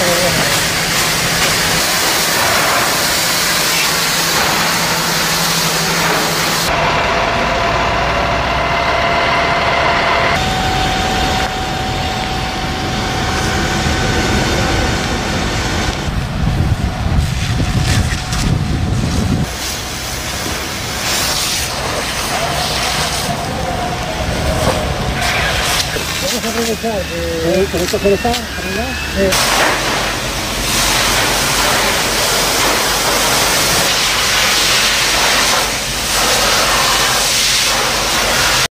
Vamos a aprovechar que... ¿Con esto se lo está?